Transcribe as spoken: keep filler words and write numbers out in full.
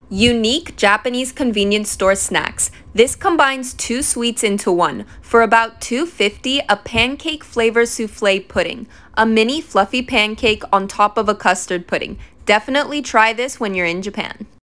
Unique Japanese convenience store snacks. This combines two sweets into one. For about two dollars and fifty cents, a pancake flavor souffle pudding. A mini fluffy pancake on top of a custard pudding. Definitely try this when you're in Japan.